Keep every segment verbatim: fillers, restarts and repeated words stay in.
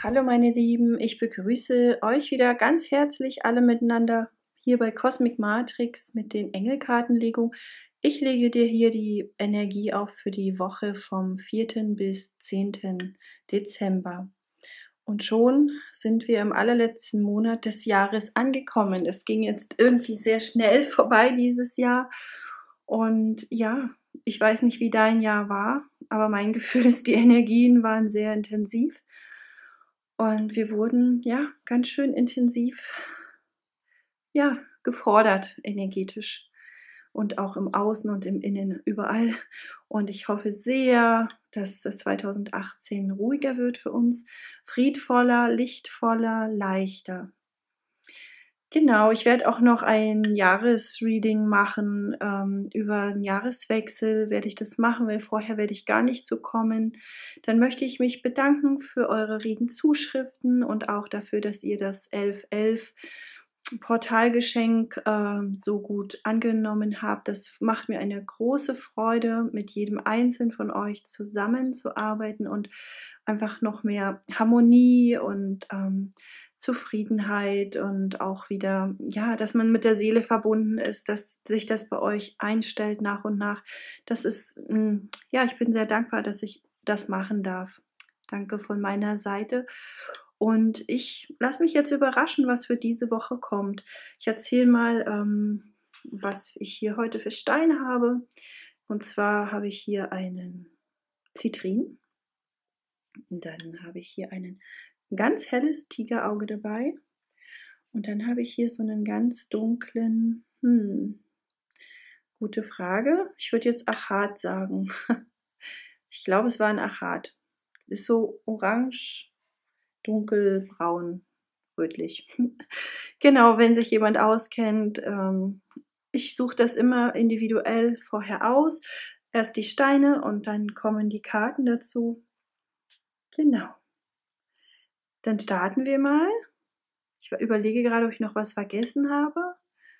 Hallo meine Lieben, ich begrüße euch wieder ganz herzlich alle miteinander hier bei Cosmic Matrix mit den Engelkartenlegungen. Ich lege dir hier die Energie auf für die Woche vom vierten bis zehnten Dezember. Und schon sind wir im allerletzten Monat des Jahres angekommen. Es ging jetzt irgendwie sehr schnell vorbei dieses Jahr. Und ja, ich weiß nicht, wie dein Jahr war, aber mein Gefühl ist, die Energien waren sehr intensiv. Und wir wurden, ja, ganz schön intensiv, ja, gefordert energetisch und auch im Außen und im Innen, überall. Und ich hoffe sehr, dass das zweitausendachtzehn ruhiger wird für uns, friedvoller, lichtvoller, leichter. Genau, ich werde auch noch ein Jahresreading machen, ähm, über den Jahreswechsel werde ich das machen, weil vorher werde ich gar nicht so kommen. Dann möchte ich mich bedanken für eure regen Zuschriften und auch dafür, dass ihr das elf elf Portalgeschenk ähm, so gut angenommen habt. Das macht mir eine große Freude, mit jedem Einzelnen von euch zusammenzuarbeiten und einfach noch mehr Harmonie und ähm, Zufriedenheit und auch wieder, ja, dass man mit der Seele verbunden ist, dass sich das bei euch einstellt nach und nach. Das ist, mm, ja, ich bin sehr dankbar, dass ich das machen darf. Danke von meiner Seite. Und ich lasse mich jetzt überraschen, was für diese Woche kommt. Ich erzähle mal, ähm, was ich hier heute für Steine habe. Und zwar habe ich hier einen Zitrin. Und dann habe ich hier einen ganz helles Tigerauge dabei. Und dann habe ich hier so einen ganz dunklen, hm, gute Frage. Ich würde jetzt Achat sagen. Ich glaube, es war ein Achat. Ist so orange, dunkelbraun, rötlich. Genau, wenn sich jemand auskennt. Ähm, ich suche das immer individuell vorher aus. Erst die Steine und dann kommen die Karten dazu. Genau. Dann starten wir mal. Ich überlege gerade, ob ich noch was vergessen habe.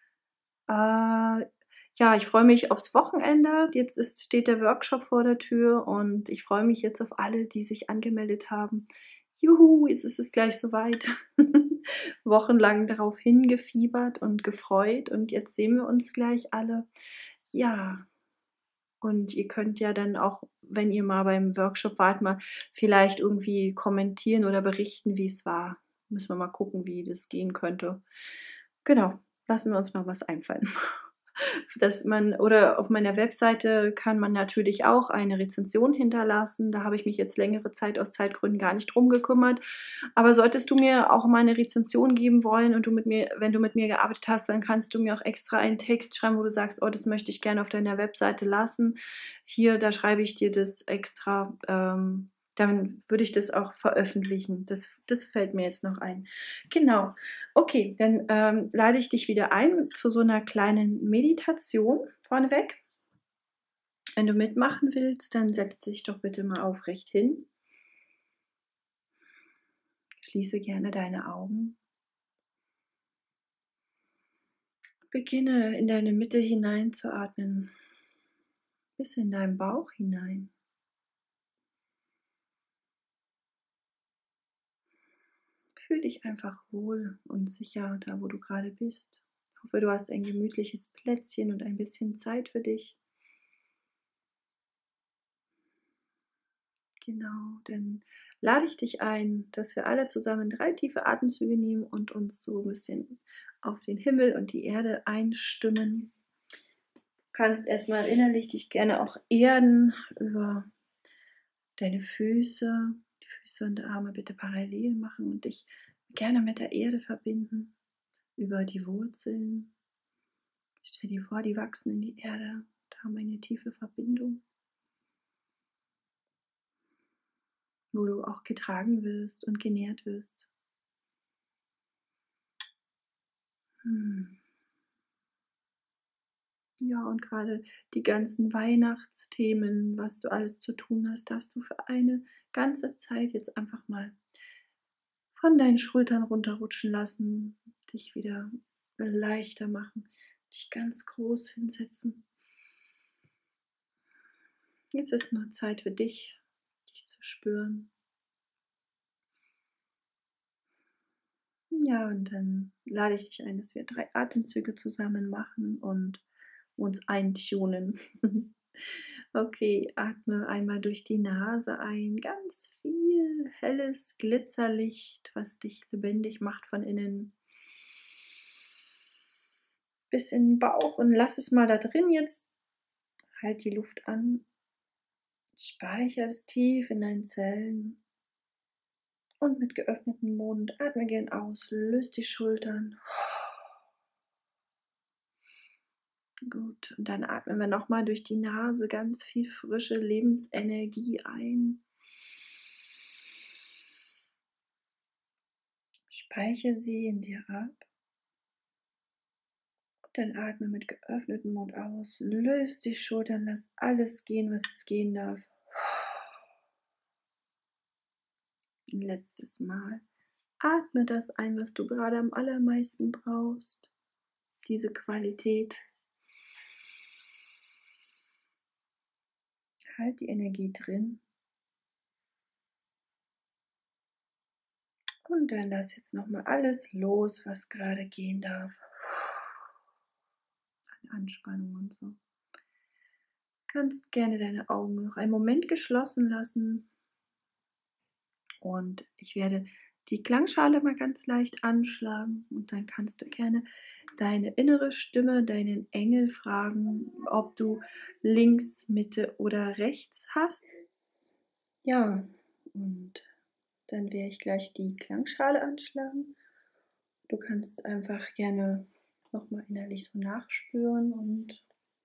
Äh, ja, ich freue mich aufs Wochenende. Jetzt ist, steht der Workshop vor der Tür und ich freue mich jetzt auf alle, die sich angemeldet haben. Juhu, jetzt ist es gleich soweit. Wochenlang darauf hingefiebert und gefreut und jetzt sehen wir uns gleich alle. Ja, und ihr könnt ja dann auch, wenn ihr mal beim Workshop wart, mal vielleicht irgendwie kommentieren oder berichten, wie es war. Müssen wir mal gucken, wie das gehen könnte. Genau, lassen wir uns mal was einfallen. Dass man, oder auf meiner Webseite kann man natürlich auch eine Rezension hinterlassen. Da habe ich mich jetzt längere Zeit aus Zeitgründen gar nicht drum gekümmert. Aber solltest du mir auch mal eine Rezension geben wollen und du mit mir, wenn du mit mir gearbeitet hast, dann kannst du mir auch extra einen Text schreiben, wo du sagst, oh, das möchte ich gerne auf deiner Webseite lassen. Hier, da schreibe ich dir das extra. Ähm, dann würde ich das auch veröffentlichen. Das, das fällt mir jetzt noch ein. Genau. Okay, dann ähm, lade ich dich wieder ein zu so einer kleinen Meditation vorneweg. Wenn du mitmachen willst, dann setz dich doch bitte mal aufrecht hin. Schließe gerne deine Augen. Beginne in deine Mitte hinein zu atmen, bis in deinen Bauch hinein. Fühl dich einfach wohl und sicher da, wo du gerade bist. Ich hoffe, du hast ein gemütliches Plätzchen und ein bisschen Zeit für dich. Genau, dann lade ich dich ein, dass wir alle zusammen drei tiefe Atemzüge nehmen und uns so ein bisschen auf den Himmel und die Erde einstimmen. Du kannst erstmal innerlich dich gerne auch erden über deine Füße, die Füße und Arme bitte parallel machen und dich gerne mit der Erde verbinden, über die Wurzeln. Stell dir vor, die wachsen in die Erde und haben eine tiefe Verbindung, wo du auch getragen wirst und genährt wirst. Hm. Ja, und gerade die ganzen Weihnachtsthemen, was du alles zu tun hast, darfst du für eine ganze Zeit jetzt einfach mal von deinen Schultern runterrutschen lassen, dich wieder leichter machen, dich ganz groß hinsetzen. Jetzt ist nur Zeit für dich, dich zu spüren. Ja, und dann lade ich dich ein, dass wir drei Atemzüge zusammen machen und uns eintunen. Okay, atme einmal durch die Nase ein, ganz viel helles Glitzerlicht, was dich lebendig macht von innen bis in den Bauch, und lass es mal da drin jetzt. Halt die Luft an, speicher es tief in deinen Zellen und mit geöffnetem Mund atme gern aus, löst die Schultern. Gut, und dann atmen wir nochmal durch die Nase ganz viel frische Lebensenergie ein. Speichere sie in dir ab. Dann atme mit geöffnetem Mund aus. Löst die Schultern, lass alles gehen, was jetzt gehen darf. Ein letztes Mal. Atme das ein, was du gerade am allermeisten brauchst. Diese Qualität. Halt die Energie drin. Und dann lass jetzt nochmal alles los, was gerade gehen darf. An Anspannung und so. Du kannst gerne deine Augen noch einen Moment geschlossen lassen. Und ich werde die Klangschale mal ganz leicht anschlagen. Und dann kannst du gerne deine innere Stimme, deinen Engel fragen, ob du links, Mitte oder rechts hast. Ja, und dann werde ich gleich die Klangschale anschlagen. Du kannst einfach gerne nochmal innerlich so nachspüren und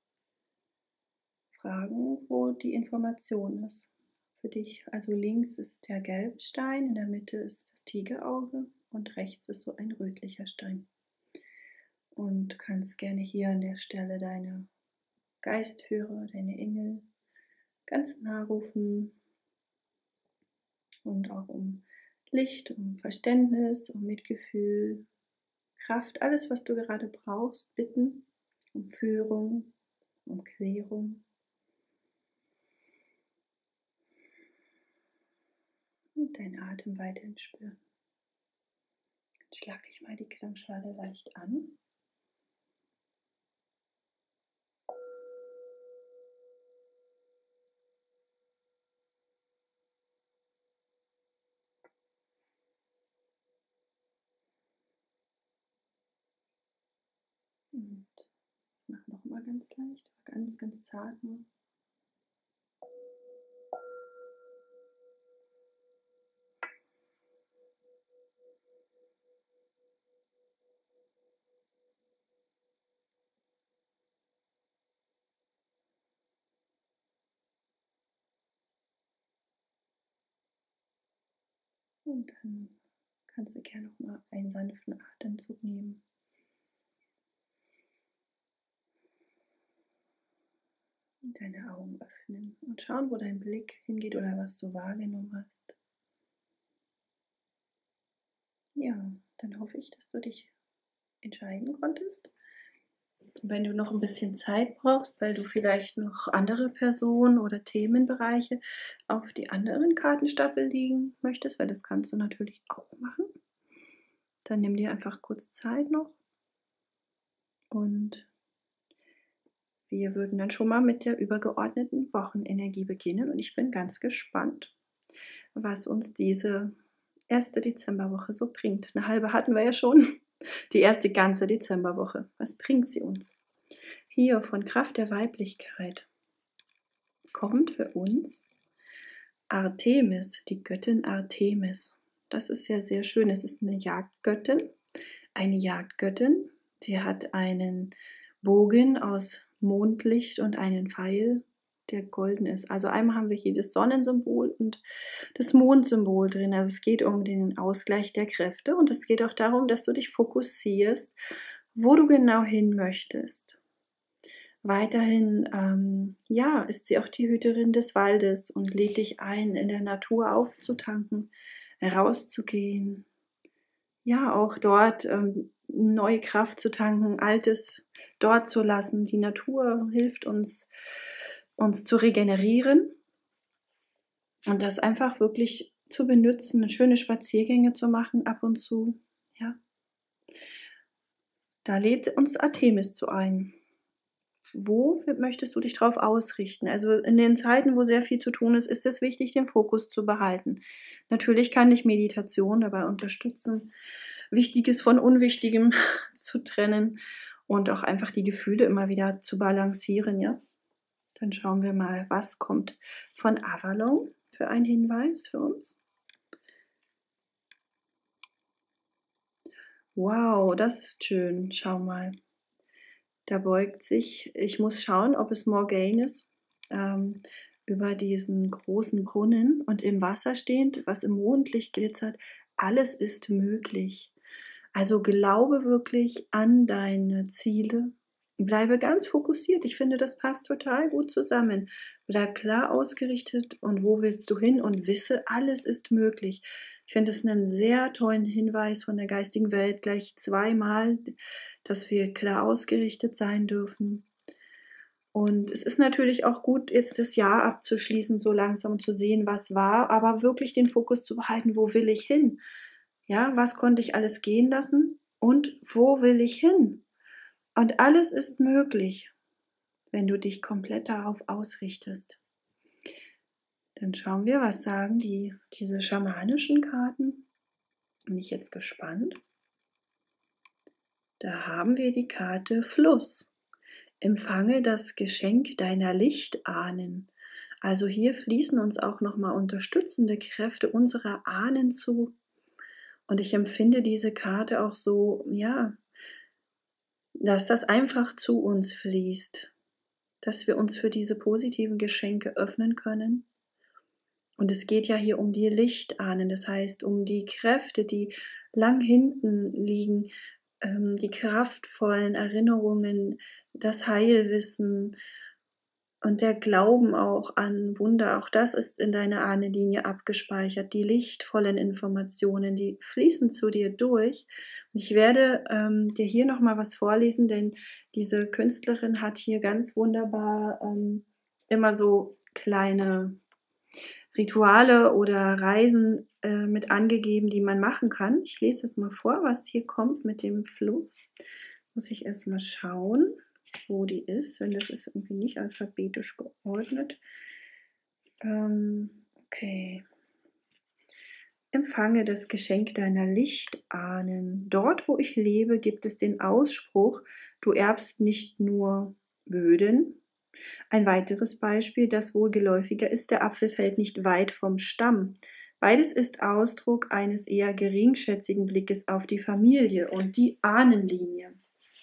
fragen, wo die Information ist für dich. Also links ist der Gelbstein, in der Mitte ist das Tigerauge und rechts ist so ein rötlicher Stein. Und du kannst gerne hier an der Stelle deine Geistführer, deine Engel ganz nah rufen und auch um Licht, um Verständnis, um Mitgefühl, Kraft, alles, was du gerade brauchst, bitten, um Führung, um Klärung. Und deinen Atem weiterhin spüren. Jetzt schlag ich mal die Klangschale leicht an. Und ich mache noch mal ganz leicht, ganz, ganz zart nur. Und dann kannst du gerne noch mal einen sanften Atemzug nehmen. Und deine Augen öffnen und schauen, wo dein Blick hingeht oder was du wahrgenommen hast. Ja, dann hoffe ich, dass du dich entscheiden konntest. Wenn du noch ein bisschen Zeit brauchst, weil du vielleicht noch andere Personen oder Themenbereiche auf die anderen Kartenstapel legen möchtest, weil das kannst du natürlich auch machen, dann nimm dir einfach kurz Zeit noch und wir würden dann schon mal mit der übergeordneten Wochenenergie beginnen und ich bin ganz gespannt, was uns diese erste Dezemberwoche so bringt. Eine halbe hatten wir ja schon, die erste ganze Dezemberwoche. Was bringt sie uns? Hier von Kraft der Weiblichkeit kommt für uns Artemis, die Göttin Artemis. Das ist ja sehr schön. Es ist eine Jagdgöttin, eine Jagdgöttin. Sie hat einen Bogen aus Mondlicht und einen Pfeil, der golden ist. Also einmal haben wir hier das Sonnensymbol und das Mondsymbol drin. Also es geht um den Ausgleich der Kräfte und es geht auch darum, dass du dich fokussierst, wo du genau hin möchtest. Weiterhin, ähm, ja, ist sie auch die Hüterin des Waldes und lädt dich ein, in der Natur aufzutanken, rauszugehen. Ja, auch dort ähm, neue Kraft zu tanken, Altes dort zu lassen. Die Natur hilft uns, uns zu regenerieren und das einfach wirklich zu benutzen, schöne Spaziergänge zu machen ab und zu. Ja, Da lädt uns Artemis zu ein. Wo möchtest du dich drauf ausrichten? Also, in den Zeiten, wo sehr viel zu tun ist, ist es wichtig, den Fokus zu behalten. Natürlich kann dich Meditation dabei unterstützen, Wichtiges von Unwichtigem zu trennen und auch einfach die Gefühle immer wieder zu balancieren, ja? Dann schauen wir mal, was kommt von Avalon für einen Hinweis für uns. Wow, das ist schön. Schau mal. Da beugt sich, ich muss schauen, ob es Morgane ist, ähm, über diesen großen Brunnen und im Wasser stehend, was im Mondlicht glitzert. Alles ist möglich. Also glaube wirklich an deine Ziele. Bleibe ganz fokussiert. Ich finde, das passt total gut zusammen. Bleib klar ausgerichtet und wo willst du hin und wisse, alles ist möglich. Ich finde es einen sehr tollen Hinweis von der geistigen Welt, gleich zweimal, dass wir klar ausgerichtet sein dürfen. Und es ist natürlich auch gut, jetzt das Jahr abzuschließen, so langsam zu sehen, was war, aber wirklich den Fokus zu behalten, wo will ich hin? Ja, was konnte ich alles gehen lassen und wo will ich hin? Und alles ist möglich, wenn du dich komplett darauf ausrichtest. Dann schauen wir, was sagen die, diese schamanischen Karten. Bin ich jetzt gespannt. Da haben wir die Karte Fluss. Empfange das Geschenk deiner Lichtahnen. Also hier fließen uns auch nochmal unterstützende Kräfte unserer Ahnen zu. Und ich empfinde diese Karte auch so, ja, dass das einfach zu uns fließt. Dass wir uns für diese positiven Geschenke öffnen können. Und es geht ja hier um die Lichtahnen, das heißt um die Kräfte, die lang hinten liegen, ähm, die kraftvollen Erinnerungen, das Heilwissen und der Glauben auch an Wunder. Auch das ist in deiner Ahnenlinie abgespeichert. Die lichtvollen Informationen, die fließen zu dir durch. Und ich werde ähm, dir hier nochmal was vorlesen, denn diese Künstlerin hat hier ganz wunderbar ähm, immer so kleine Rituale oder Reisen äh, mit angegeben, die man machen kann. Ich lese das mal vor, was hier kommt mit dem Fluss. Muss ich erstmal schauen, wo die ist, wenn das ist irgendwie nicht alphabetisch geordnet. Ähm, okay. Empfange das Geschenk deiner Lichtahnen. Dort, wo ich lebe, gibt es den Ausspruch, du erbst nicht nur Böden. Ein weiteres Beispiel, das wohl geläufiger ist, der Apfel fällt nicht weit vom Stamm. Beides ist Ausdruck eines eher geringschätzigen Blickes auf die Familie und die Ahnenlinie.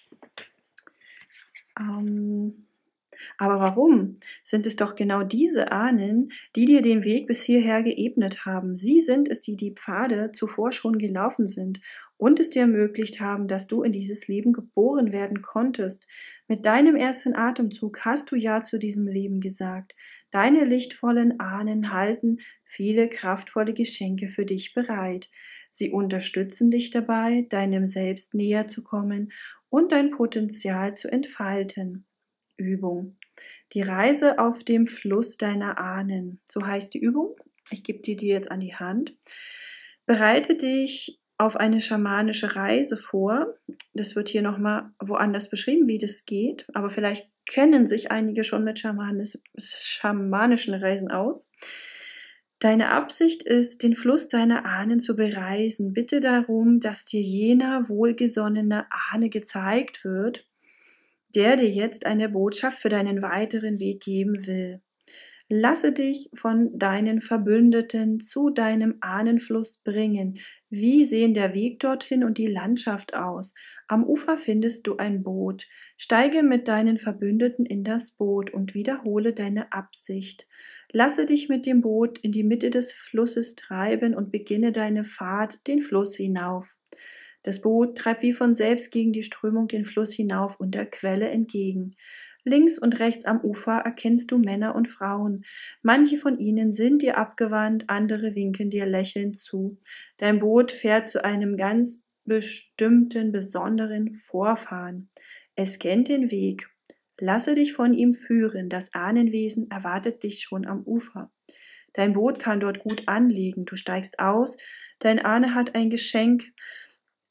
Ähm, aber warum? Sind es doch genau diese Ahnen, die dir den Weg bis hierher geebnet haben. Sie sind es, die die Pfade zuvor schon gelaufen sind und es dir ermöglicht haben, dass du in dieses Leben geboren werden konntest. Mit deinem ersten Atemzug hast du Ja zu diesem Leben gesagt. Deine lichtvollen Ahnen halten viele kraftvolle Geschenke für dich bereit. Sie unterstützen dich dabei, deinem Selbst näher zu kommen und dein Potenzial zu entfalten. Übung. Die Reise auf dem Fluss deiner Ahnen. So heißt die Übung. Ich gebe die dir jetzt an die Hand. Bereite dich auf eine schamanische Reise vor. Das wird hier nochmal woanders beschrieben, wie das geht. Aber vielleicht kennen sich einige schon mit schamanischen Reisen aus. Deine Absicht ist, den Fluss deiner Ahnen zu bereisen. Bitte darum, dass dir jener wohlgesonnene Ahne gezeigt wird, der dir jetzt eine Botschaft für deinen weiteren Weg geben will. Lasse dich von deinen Verbündeten zu deinem Ahnenfluss bringen. Wie sehen der Weg dorthin und die Landschaft aus? Am Ufer findest du ein Boot. Steige mit deinen Verbündeten in das Boot und wiederhole deine Absicht. Lasse dich mit dem Boot in die Mitte des Flusses treiben und beginne deine Fahrt den Fluss hinauf. Das Boot treibt wie von selbst gegen die Strömung den Fluss hinauf und der Quelle entgegen. Links und rechts am Ufer erkennst du Männer und Frauen. Manche von ihnen sind dir abgewandt, andere winken dir lächelnd zu. Dein Boot fährt zu einem ganz bestimmten, besonderen Vorfahren. Es kennt den Weg. Lasse dich von ihm führen. Das Ahnenwesen erwartet dich schon am Ufer. Dein Boot kann dort gut anlegen. Du steigst aus. Dein Ahne hat ein Geschenk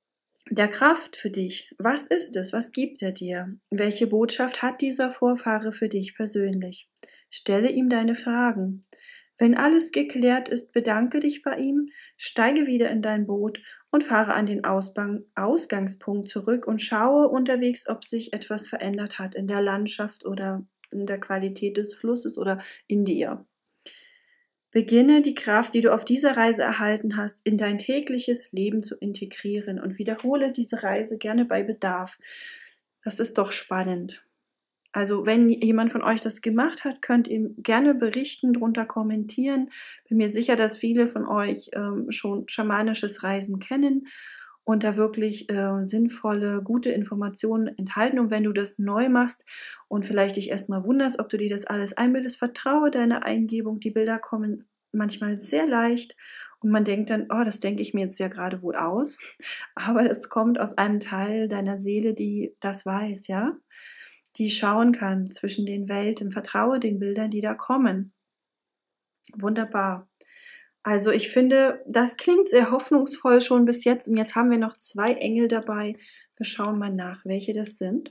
der Kraft für dich. Was ist es? Was gibt er dir? Welche Botschaft hat dieser Vorfahre für dich persönlich? Stelle ihm deine Fragen. Wenn alles geklärt ist, bedanke dich bei ihm, steige wieder in dein Boot und fahre an den Ausbang, Ausgangspunkt zurück und schaue unterwegs, ob sich etwas verändert hat in der Landschaft oder in der Qualität des Flusses oder in dir. Beginne die Kraft, die du auf dieser Reise erhalten hast, in dein tägliches Leben zu integrieren und wiederhole diese Reise gerne bei Bedarf. Das ist doch spannend. Also wenn jemand von euch das gemacht hat, könnt ihr gerne berichten, drunter kommentieren. Bin mir sicher, dass viele von euch ähm, schon schamanisches Reisen kennen und da wirklich äh, sinnvolle, gute Informationen enthalten. Und wenn du das neu machst und vielleicht dich erstmal wunderst, ob du dir das alles einbildest, vertraue deiner Eingebung. Die Bilder kommen manchmal sehr leicht und man denkt dann, oh, das denke ich mir jetzt ja gerade wohl aus. Aber es kommt aus einem Teil deiner Seele, die das weiß, ja, die schauen kann zwischen den Welten. Vertraue den Bildern, die da kommen. Wunderbar. Also ich finde, das klingt sehr hoffnungsvoll schon bis jetzt. Und jetzt haben wir noch zwei Engel dabei. Wir schauen mal nach, welche das sind.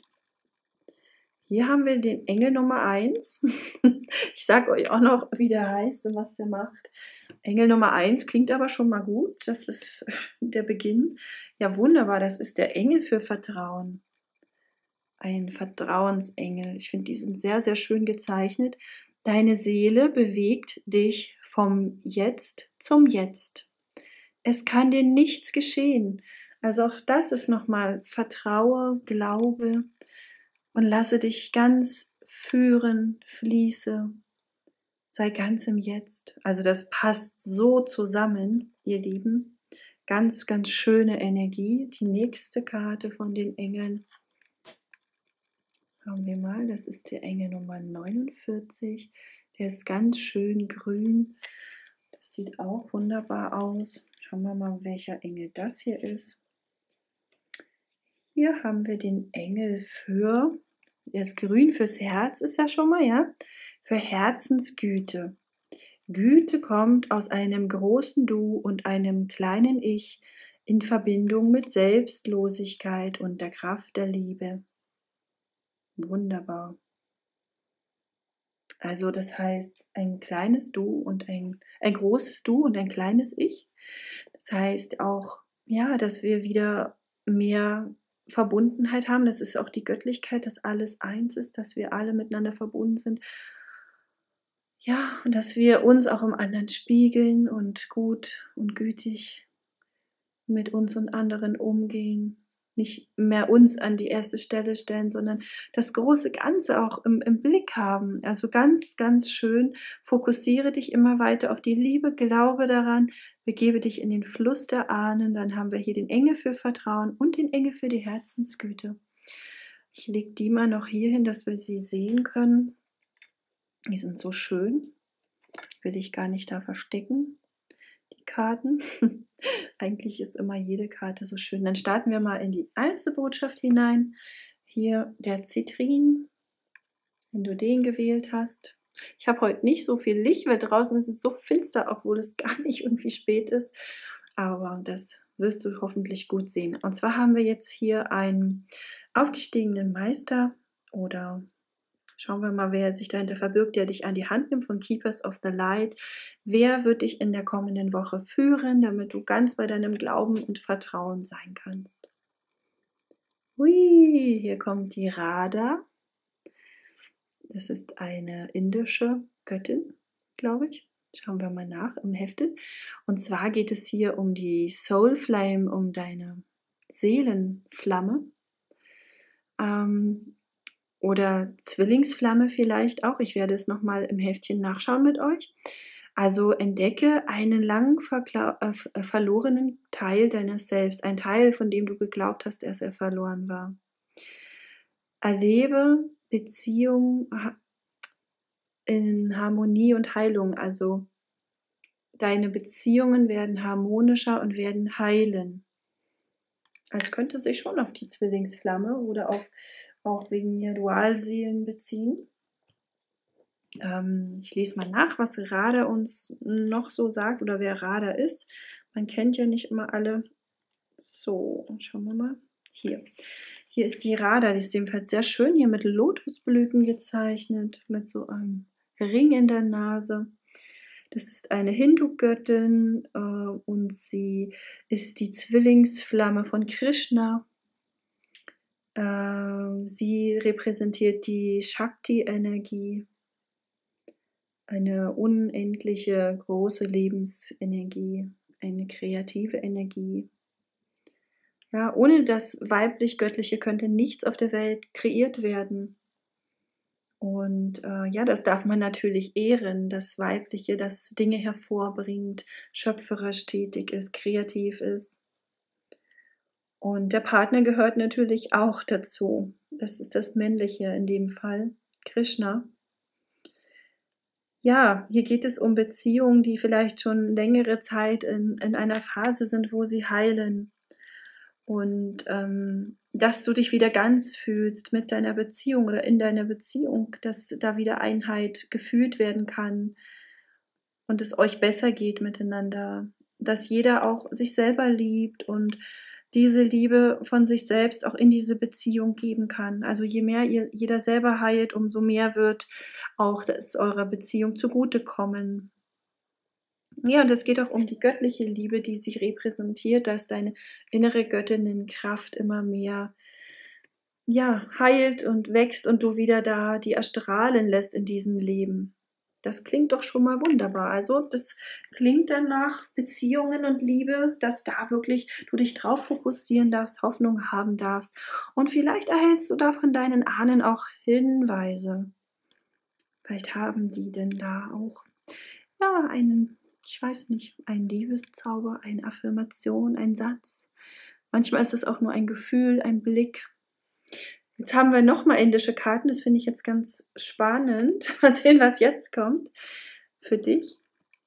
Hier haben wir den Engel Nummer eins. Ich sage euch auch noch, wie der heißt und was der macht. Engel Nummer eins klingt aber schon mal gut. Das ist der Beginn. Ja, wunderbar. Das ist der Engel für Vertrauen. Ein Vertrauensengel. Ich finde, die sind sehr, sehr schön gezeichnet. Deine Seele bewegt dich vom Jetzt zum Jetzt. Es kann dir nichts geschehen. Also auch das ist nochmal Vertraue, Glaube und lasse dich ganz führen, fließe. Sei ganz im Jetzt. Also das passt so zusammen, ihr Lieben. Ganz, ganz schöne Energie. Die nächste Karte von den Engeln. Schauen wir mal, das ist der Engel Nummer neunundvierzig. Der ist ganz schön grün. Das sieht auch wunderbar aus. Schauen wir mal, welcher Engel das hier ist. Hier haben wir den Engel für, der ist grün fürs Herz, ist ja schon mal, ja, für Herzensgüte. Güte kommt aus einem großen Du und einem kleinen Ich in Verbindung mit Selbstlosigkeit und der Kraft der Liebe. Wunderbar. Also das heißt, ein kleines Du und ein, ein großes Du und ein kleines Ich. Das heißt auch, ja, dass wir wieder mehr Verbundenheit haben. Das ist auch die Göttlichkeit, dass alles eins ist, dass wir alle miteinander verbunden sind. Ja, und dass wir uns auch im anderen spiegeln und gut und gütig mit uns und anderen umgehen. Nicht mehr uns an die erste Stelle stellen, sondern das große Ganze auch im, im Blick haben. Also ganz, ganz schön. Fokussiere dich immer weiter auf die Liebe, glaube daran, begebe dich in den Fluss der Ahnen. Dann haben wir hier den Engel für Vertrauen und den Engel für die Herzensgüte. Ich lege die mal noch hier hin, dass wir sie sehen können. Die sind so schön. Will ich gar nicht da verstecken, die Karten. Eigentlich ist immer jede Karte so schön. Dann starten wir mal in die Einzelbotschaft hinein. Hier der Zitrin, wenn du den gewählt hast. Ich habe heute nicht so viel Licht, weil draußen ist es so finster, obwohl es gar nicht irgendwie spät ist. Aber das wirst du hoffentlich gut sehen. Und zwar haben wir jetzt hier einen aufgestiegenen Meister oder schauen wir mal, wer sich dahinter verbirgt, der dich an die Hand nimmt von Keepers of the Light. Wer wird dich in der kommenden Woche führen, damit du ganz bei deinem Glauben und Vertrauen sein kannst? Hui, hier kommt die Radha. Das ist eine indische Göttin, glaube ich. Schauen wir mal nach im Hefte. Und zwar geht es hier um die Soul Flame, um deine Seelenflamme. Ähm, Oder Zwillingsflamme vielleicht auch. Ich werde es nochmal im Heftchen nachschauen mit euch. Also entdecke einen lang äh, verlorenen Teil deines Selbst, ein Teil, von dem du geglaubt hast, dass er verloren war. Erlebe Beziehung in Harmonie und Heilung, also deine Beziehungen werden harmonischer und werden heilen. Also könnte sich schon auf die Zwillingsflamme oder auf auch wegen mir Dualseelen beziehen. Ähm, ich lese mal nach, was Radha uns noch so sagt oder wer Radha ist. Man kennt ja nicht immer alle So, schauen wir mal. Hier. Hier ist die Radha, die ist ebenfalls sehr schön, hier mit Lotusblüten gezeichnet, mit so einem Ring in der Nase. Das ist eine Hindu-Göttin äh, und sie ist die Zwillingsflamme von Krishna. Äh, sie repräsentiert die Shakti-Energie, eine unendliche große Lebensenergie, eine kreative Energie. Ja, ohne das weiblich-göttliche könnte nichts auf der Welt kreiert werden. Und äh, ja, das darf man natürlich ehren, das Weibliche, das Dinge hervorbringt, schöpferisch tätig ist, kreativ ist. Und der Partner gehört natürlich auch dazu. Das ist das Männliche in dem Fall, Krishna. Ja, hier geht es um Beziehungen, die vielleicht schon längere Zeit in, in einer Phase sind, wo sie heilen. Und ähm, dass du dich wieder ganz fühlst mit deiner Beziehung oder in deiner Beziehung, dass da wieder Einheit gefühlt werden kann und es euch besser geht miteinander, dass jeder auch sich selber liebt und diese Liebe von sich selbst auch in diese Beziehung geben kann. Also je mehr ihr jeder selber heilt, umso mehr wird auch das eurer Beziehung zugutekommen. Ja, und es geht auch um die göttliche Liebe, die sich repräsentiert, dass deine innere Göttinnenkraft immer mehr ja, heilt und wächst und du wieder da die erstrahlen lässt in diesem Leben. Das klingt doch schon mal wunderbar. Also das klingt dann nach Beziehungen und Liebe, dass da wirklich du dich drauf fokussieren darfst, Hoffnung haben darfst. Und vielleicht erhältst du da von deinen Ahnen auch Hinweise. Vielleicht haben die denn da auch ja, einen, ich weiß nicht, einen Liebeszauber, eine Affirmation, ein Satz. Manchmal ist es auch nur ein Gefühl, ein Blick. Jetzt haben wir nochmal indische Karten, das finde ich jetzt ganz spannend. Mal sehen, was jetzt kommt für dich.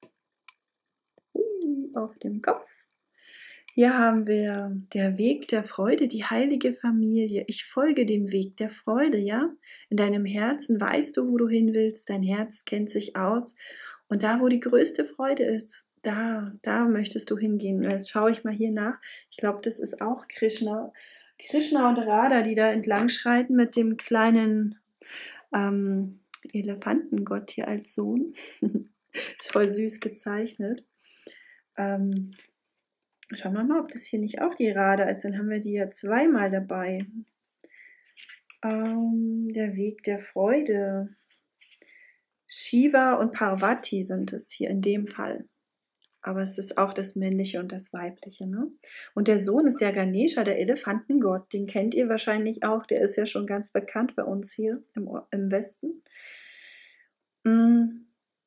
Hui, auf dem Kopf. Hier haben wir der Weg der Freude, die heilige Familie. Ich folge dem Weg der Freude, ja? In deinem Herzen weißt du, wo du hin willst. Dein Herz kennt sich aus. Und da, wo die größte Freude ist, da, da möchtest du hingehen. Jetzt schaue ich mal hier nach. Ich glaube, das ist auch Krishna. Krishna und Radha, die da entlang schreiten mit dem kleinen ähm, Elefantengott hier als Sohn. Ist voll süß gezeichnet. Ähm, schauen wir mal, ob das hier nicht auch die Radha ist. Dann haben wir die ja zweimal dabei. Ähm, der Weg der Freude. Shiva und Parvati sind es hier in dem Fall. Aber es ist auch das Männliche und das Weibliche. Ne? Und der Sohn ist der Ganesha, der Elefantengott. Den kennt ihr wahrscheinlich auch. Der ist ja schon ganz bekannt bei uns hier im, im Westen. Mm.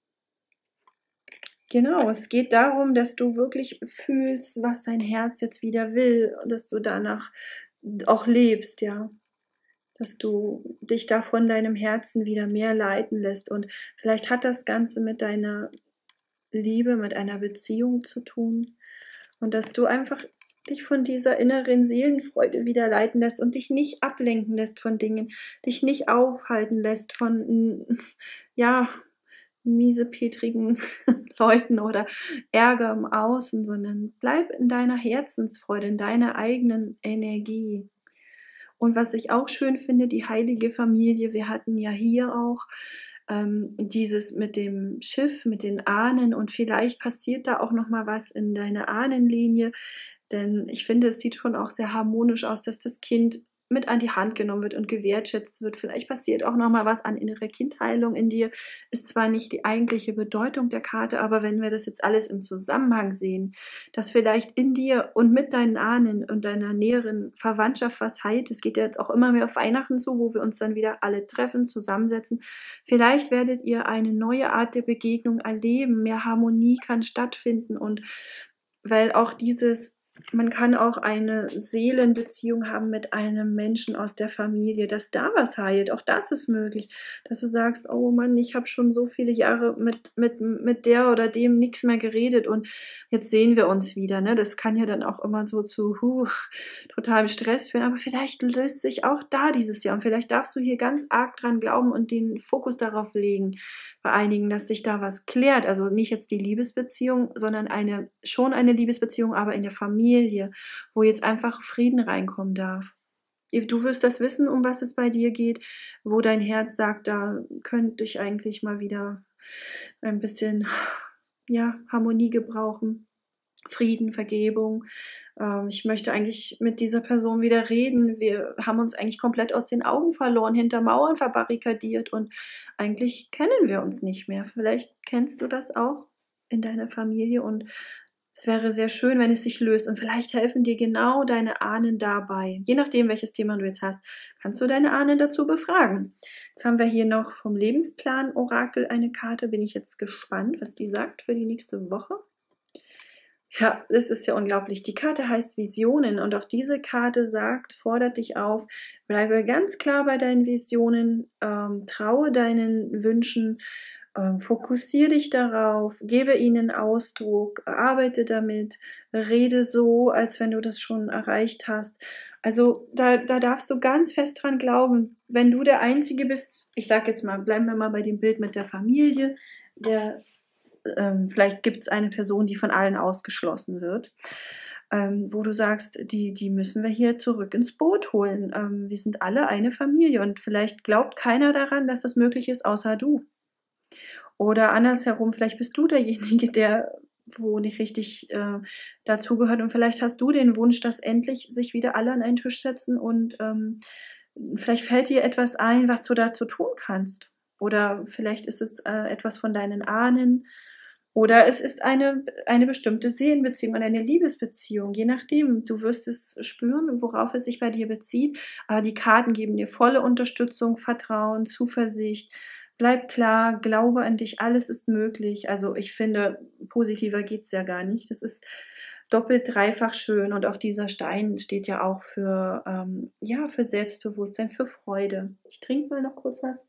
Genau, es geht darum, dass du wirklich fühlst, was dein Herz jetzt wieder will. Und dass du danach auch lebst, ja. Dass du dich da von deinem Herzen wieder mehr leiten lässt. Und vielleicht hat das Ganze mit deiner Liebe, mit einer Beziehung zu tun. Und dass du einfach dich von dieser inneren Seelenfreude wieder leiten lässt und dich nicht ablenken lässt von Dingen, dich nicht aufhalten lässt von, ja, miesepetrigen Leuten oder Ärger im Außen, sondern bleib in deiner Herzensfreude, in deiner eigenen Energie. Und was ich auch schön finde, die heilige Familie, wir hatten ja hier auch ähm, dieses mit dem Schiff, mit den Ahnen und vielleicht passiert da auch noch mal was in deiner Ahnenlinie, denn ich finde, es sieht schon auch sehr harmonisch aus, dass das Kind mit an die Hand genommen wird und gewertschätzt wird. Vielleicht passiert auch noch mal was an innerer Kindheilung in dir. Ist zwar nicht die eigentliche Bedeutung der Karte, aber wenn wir das jetzt alles im Zusammenhang sehen, dass vielleicht in dir und mit deinen Ahnen und deiner näheren Verwandtschaft was heilt. Es geht ja jetzt auch immer mehr auf Weihnachten zu, wo wir uns dann wieder alle treffen, zusammensetzen. Vielleicht werdet ihr eine neue Art der Begegnung erleben. Mehr Harmonie kann stattfinden und weil auch dieses man kann auch eine Seelenbeziehung haben mit einem Menschen aus der Familie, dass da was heilt. Auch das ist möglich, dass du sagst, oh Mann, ich habe schon so viele Jahre mit, mit, mit der oder dem nichts mehr geredet und jetzt sehen wir uns wieder. Ne? Das kann ja dann auch immer so zu huh, totalem Stress führen, aber vielleicht löst sich auch da dieses Jahr und vielleicht darfst du hier ganz arg dran glauben und den Fokus darauf legen, bei einigen, dass sich da was klärt. Also nicht jetzt die Liebesbeziehung, sondern eine, schon eine Liebesbeziehung, aber in der Familie. Familie, wo jetzt einfach Frieden reinkommen darf. Du wirst das wissen, um was es bei dir geht, wo dein Herz sagt, da könnte ich eigentlich mal wieder ein bisschen, ja, Harmonie gebrauchen, Frieden, Vergebung. Ähm, ich möchte eigentlich mit dieser Person wieder reden. Wir haben uns eigentlich komplett aus den Augen verloren, hinter Mauern verbarrikadiert und eigentlich kennen wir uns nicht mehr. Vielleicht kennst du das auch in deiner Familie und es wäre sehr schön, wenn es sich löst und vielleicht helfen dir genau deine Ahnen dabei. Je nachdem, welches Thema du jetzt hast, kannst du deine Ahnen dazu befragen. Jetzt haben wir hier noch vom Lebensplan-Orakel eine Karte. Bin ich jetzt gespannt, was die sagt für die nächste Woche. Ja, das ist ja unglaublich. Die Karte heißt Visionen und auch diese Karte sagt, fordert dich auf, bleibe ganz klar bei deinen Visionen, ähm, traue deinen Wünschen, ähm, fokussiere dich darauf, gebe ihnen Ausdruck, arbeite damit, rede so, als wenn du das schon erreicht hast. Also da, da darfst du ganz fest dran glauben, wenn du der Einzige bist, ich sag jetzt mal, bleiben wir mal bei dem Bild mit der Familie, der ähm, vielleicht gibt es eine Person, die von allen ausgeschlossen wird, ähm, wo du sagst, die, die müssen wir hier zurück ins Boot holen. Ähm, wir sind alle eine Familie und vielleicht glaubt keiner daran, dass das möglich ist, außer du. Oder andersherum, vielleicht bist du derjenige, der wo nicht richtig äh, dazugehört und vielleicht hast du den Wunsch, dass endlich sich wieder alle an einen Tisch setzen und ähm, vielleicht fällt dir etwas ein, was du dazu tun kannst. Oder vielleicht ist es äh, etwas von deinen Ahnen. Oder es ist eine, eine bestimmte Seelenbeziehung oder eine Liebesbeziehung, je nachdem. Du wirst es spüren, worauf es sich bei dir bezieht. Aber die Karten geben dir volle Unterstützung, Vertrauen, Zuversicht. Bleib klar, glaube an dich, alles ist möglich. Also ich finde, positiver geht's ja gar nicht. Das ist doppelt, dreifach schön. Und auch dieser Stein steht ja auch für, ähm, ja, für Selbstbewusstsein, für Freude. Ich trinke mal noch kurz was.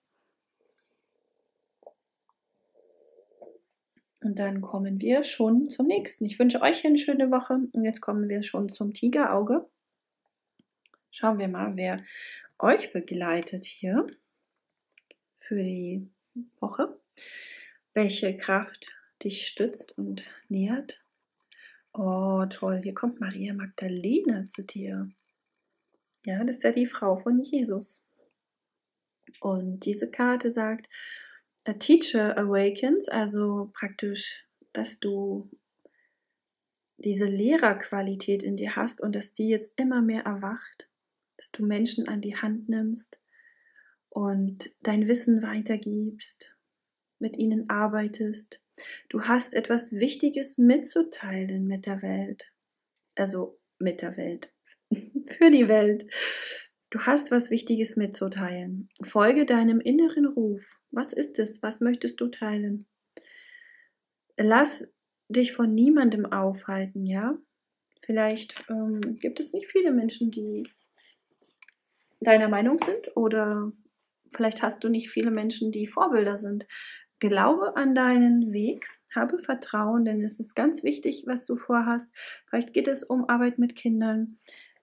Und dann kommen wir schon zum nächsten. Ich wünsche euch eine schöne Woche. Und jetzt kommen wir schon zum Tigerauge. Schauen wir mal, wer euch begleitet hier für die Woche. Welche Kraft dich stützt und nährt. Oh, toll. Hier kommt Maria Magdalena zu dir. Ja, das ist ja die Frau von Jesus. Und diese Karte sagt, a teacher awakens, also praktisch, dass du diese Lehrerqualität in dir hast und dass die jetzt immer mehr erwacht, dass du Menschen an die Hand nimmst und dein Wissen weitergibst, mit ihnen arbeitest. Du hast etwas Wichtiges mitzuteilen mit der Welt, also mit der Welt, für die Welt. Du hast was Wichtiges mitzuteilen. Folge deinem inneren Ruf. Was ist es? Was möchtest du teilen? Lass dich von niemandem aufhalten, ja? Vielleicht ähm, gibt es nicht viele Menschen, die deiner Meinung sind oder vielleicht hast du nicht viele Menschen, die Vorbilder sind. Glaube an deinen Weg, habe Vertrauen, denn es ist ganz wichtig, was du vorhast. Vielleicht geht es um Arbeit mit Kindern,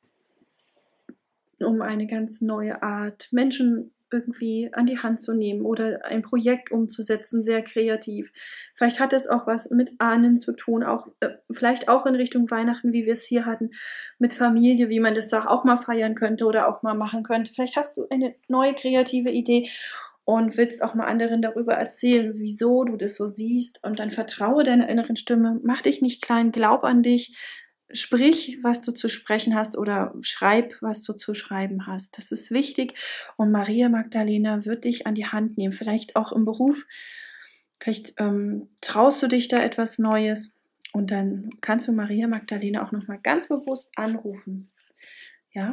um eine ganz neue Art, Menschen irgendwie an die Hand zu nehmen oder ein Projekt umzusetzen, sehr kreativ. Vielleicht hat es auch was mit Ahnen zu tun, auch äh, vielleicht auch in Richtung Weihnachten, wie wir es hier hatten, mit Familie, wie man das auch mal feiern könnte oder auch mal machen könnte. Vielleicht hast du eine neue kreative Idee und willst auch mal anderen darüber erzählen, wieso du das so siehst und dann vertraue deiner inneren Stimme, mach dich nicht klein, glaub an dich, sprich, was du zu sprechen hast oder schreib, was du zu schreiben hast. Das ist wichtig und Maria Magdalena wird dich an die Hand nehmen, vielleicht auch im Beruf. Vielleicht ähm, traust du dich da etwas Neues und dann kannst du Maria Magdalena auch nochmal ganz bewusst anrufen. Ja?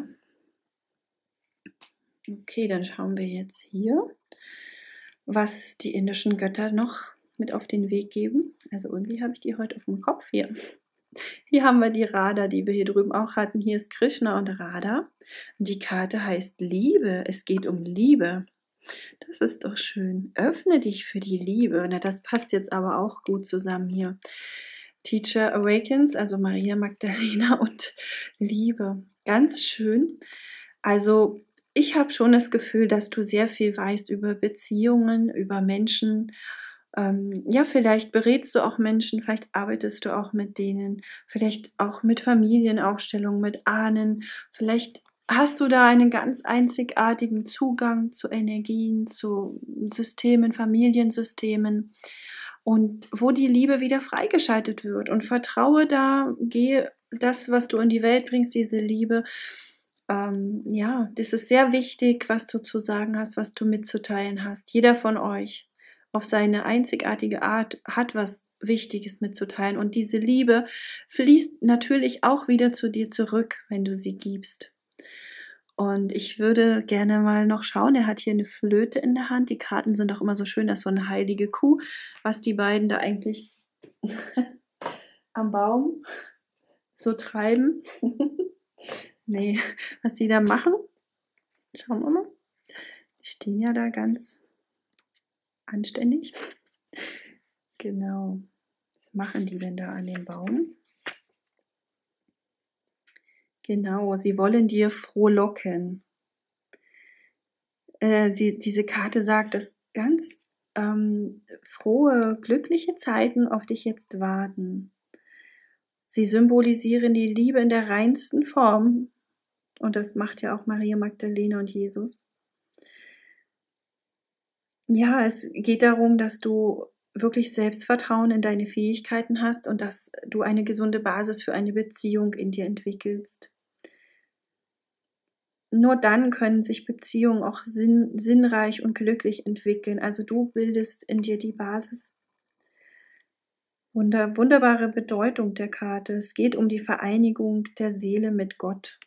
Okay, dann schauen wir jetzt hier, was die indischen Götter noch mit auf den Weg geben. Also irgendwie habe ich die heute auf dem Kopf hier. Hier haben wir die Radha, die wir hier drüben auch hatten. Hier ist Krishna und Radha. Und die Karte heißt Liebe. Es geht um Liebe. Das ist doch schön. Öffne dich für die Liebe. Na, das passt jetzt aber auch gut zusammen hier. Teacher Awakens, also Maria Magdalena und Liebe. Ganz schön. Also ich habe schon das Gefühl, dass du sehr viel weißt über Beziehungen, über Menschen, Ähm, ja, vielleicht berätst du auch Menschen, vielleicht arbeitest du auch mit denen, vielleicht auch mit Familienaufstellungen, mit Ahnen. Vielleicht hast du da einen ganz einzigartigen Zugang zu Energien, zu Systemen, Familiensystemen und wo die Liebe wieder freigeschaltet wird. Und vertraue da, gehe das, was du in die Welt bringst, diese Liebe. Ähm, ja, das ist sehr wichtig, was du zu sagen hast, was du mitzuteilen hast. Jeder von euch auf seine einzigartige Art hat was Wichtiges mitzuteilen. Und diese Liebe fließt natürlich auch wieder zu dir zurück, wenn du sie gibst. Und ich würde gerne mal noch schauen, er hat hier eine Flöte in der Hand. Die Karten sind auch immer so schön, das ist so eine heilige Kuh, was die beiden da eigentlich am Baum so treiben. Nee, was die da machen. Schauen wir mal. Die stehen ja da ganz anständig. Genau. Was machen die denn da an dem Baum? Genau, sie wollen dir frohlocken. Äh, sie, diese Karte sagt, dass ganz ähm, frohe, glückliche Zeiten auf dich jetzt warten. Sie symbolisieren die Liebe in der reinsten Form. Und das macht ja auch Maria Magdalena und Jesus. Ja, es geht darum, dass du wirklich Selbstvertrauen in deine Fähigkeiten hast und dass du eine gesunde Basis für eine Beziehung in dir entwickelst. Nur dann können sich Beziehungen auch sinn, sinnreich und glücklich entwickeln. Also du bildest in dir die Basis. Wunder, wunderbare Bedeutung der Karte. Es geht um die Vereinigung der Seele mit Gott.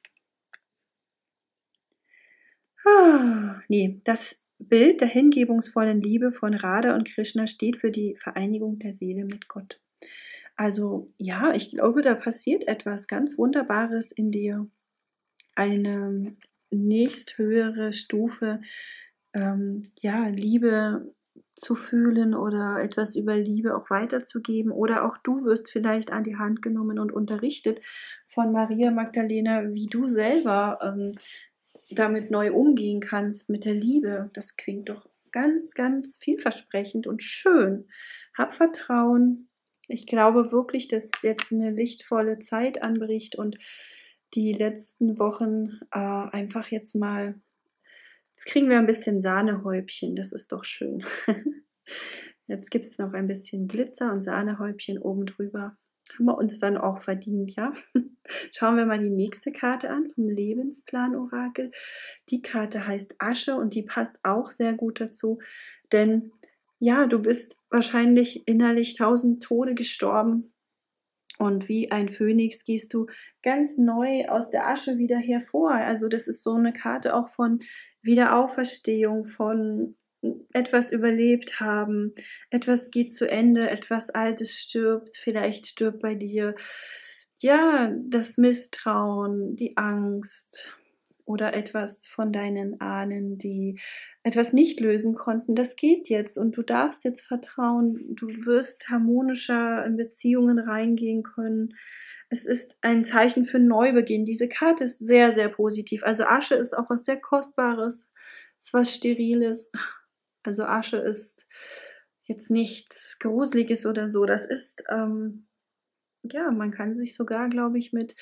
Ah, nee, das Bild der hingebungsvollen Liebe von Radha und Krishna steht für die Vereinigung der Seele mit Gott. Also ja, ich glaube, da passiert etwas ganz Wunderbares in dir. Eine nächsthöhere Stufe, ähm, ja, Liebe zu fühlen oder etwas über Liebe auch weiterzugeben. Oder auch du wirst vielleicht an die Hand genommen und unterrichtet von Maria Magdalena, wie du selber ähm, damit neu umgehen kannst mit der Liebe. Das klingt doch ganz, ganz vielversprechend und schön. Hab Vertrauen. Ich glaube wirklich, dass jetzt eine lichtvolle Zeit anbricht und die letzten Wochen äh, einfach jetzt mal, jetzt kriegen wir ein bisschen Sahnehäubchen, das ist doch schön. Jetzt gibt es noch ein bisschen Glitzer und Sahnehäubchen oben drüber. Haben wir uns dann auch verdient, ja? Schauen wir mal die nächste Karte an vom Lebensplan-Orakel. Die Karte heißt Asche und die passt auch sehr gut dazu, denn ja, du bist wahrscheinlich innerlich tausend Tode gestorben und wie ein Phönix gehst du ganz neu aus der Asche wieder hervor. Also das ist so eine Karte auch von Wiederauferstehung, von etwas überlebt haben, etwas geht zu Ende, etwas Altes stirbt, vielleicht stirbt bei dir ja das Misstrauen, die Angst oder etwas von deinen Ahnen, die etwas nicht lösen konnten. Das geht jetzt und du darfst jetzt vertrauen, du wirst harmonischer in Beziehungen reingehen können. Es ist ein Zeichen für Neubeginn. Diese Karte ist sehr, sehr positiv. Also Asche ist auch was sehr Kostbares, ist was Steriles. Also Asche ist jetzt nichts Gruseliges oder so. Das ist, ähm, ja, man kann sich sogar, glaube ich, mit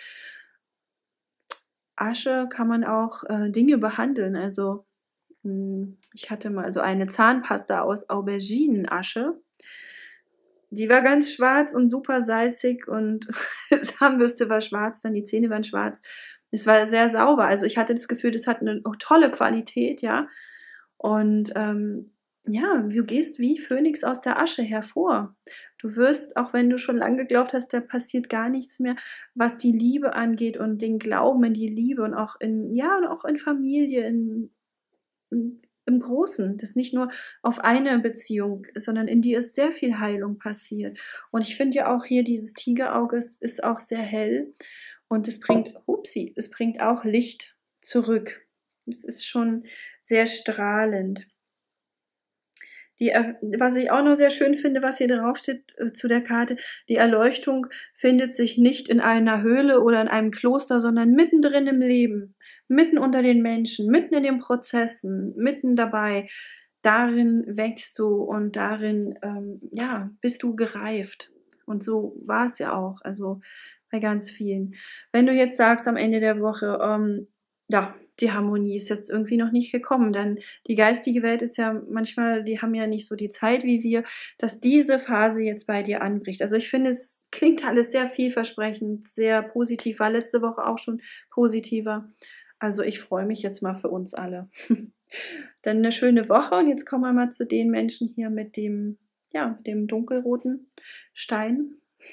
Asche kann man auch äh, Dinge behandeln. Also mh, ich hatte mal so eine Zahnpasta aus Auberginenasche. Die war ganz schwarz und super salzig und Zahnbürste war schwarz, dann die Zähne waren schwarz. Es war sehr sauber. Also ich hatte das Gefühl, das hat eine tolle Qualität, ja. Und ähm, ja, du gehst wie Phönix aus der Asche hervor. Du wirst, auch wenn du schon lange geglaubt hast, da passiert gar nichts mehr, was die Liebe angeht und den Glauben in die Liebe und auch in, ja, auch in Familie, in, in, im Großen. Das ist nicht nur auf eine Beziehung, sondern in dir ist sehr viel Heilung passiert. Und ich finde ja auch hier dieses Tigerauge ist, ist auch sehr hell und es bringt, upsie, es bringt auch Licht zurück. Es ist schon sehr strahlend. Die, was ich auch noch sehr schön finde, was hier drauf steht äh, zu der Karte, die Erleuchtung findet sich nicht in einer Höhle oder in einem Kloster, sondern mittendrin im Leben, mitten unter den Menschen, mitten in den Prozessen, mitten dabei. darin wächst du und darin, ähm, ja, bist du gereift. Und so war es ja auch, also bei ganz vielen. Wenn du jetzt sagst am Ende der Woche, ähm, ja, die Harmonie ist jetzt irgendwie noch nicht gekommen, dann die geistige Welt ist ja manchmal, die haben ja nicht so die Zeit wie wir, dass diese Phase jetzt bei dir anbricht. Also, ich finde, es klingt alles sehr vielversprechend, sehr positiv, war letzte Woche auch schon positiver. Also, ich freue mich jetzt mal für uns alle. Dann 'ne schöne Woche und jetzt kommen wir mal zu den Menschen hier mit dem ja, dem dunkelroten Stein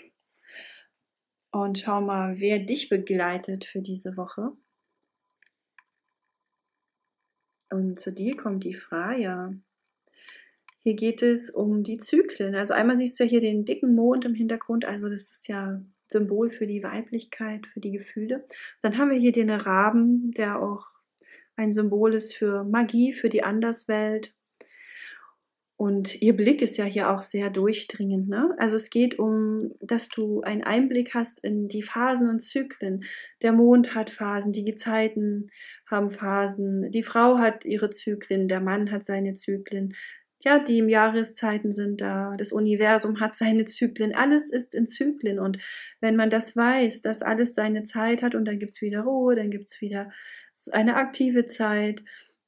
und schau mal, wer dich begleitet für diese Woche. Und zu dir kommt die Freya. Hier geht es um die Zyklen. Also, einmal siehst du ja hier den dicken Mond im Hintergrund, also das ist ja Symbol für die Weiblichkeit, für die Gefühle. Dann haben wir hier den Raben, der auch ein Symbol ist für Magie, für die Anderswelt. Und ihr Blick ist ja hier auch sehr durchdringend, ne? Also, es geht um dass du einen Einblick hast in die Phasen und Zyklen. Der Mond hat Phasen, die Gezeiten haben Phasen, die Frau hat ihre Zyklen, der Mann hat seine Zyklen. Ja, die Jahreszeiten sind da, das Universum hat seine Zyklen, alles ist in Zyklen. Und wenn man das weiß, dass alles seine Zeit hat und dann gibt's wieder Ruhe, dann gibt's wieder s eine aktive Zeit